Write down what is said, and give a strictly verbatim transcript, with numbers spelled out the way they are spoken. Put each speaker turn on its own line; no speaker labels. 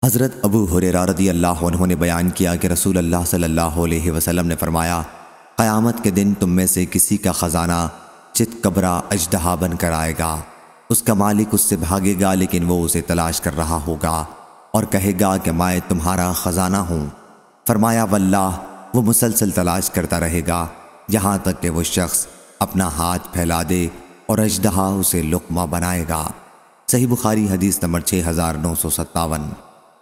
हज़रत अबू हुरैरा रज़ी अल्लाह अन्हु ने बयान किया कि रसूल अल्लाह सल्लल्लाहु अलैहि वसल्लम ने फरमाया, क़यामत के दिन तुम में से किसी का ख़जाना चितकबरा अजदहा बन कर आएगा। उसका मालिक उससे भागेगा, लेकिन वो उसे तलाश कर रहा होगा और कहेगा कि मैं तुम्हारा ख़जाना हूँ। फरमाया, वल्लाह, वो मुसलसल तलाश करता रहेगा यहाँ तक कि वो शख्स अपना हाथ फैला दे और अजदहा उसे लुक़मा बनाएगा। सही बुखारी हदीस नंबर छः हज़ार नौ सौ सत्तावन।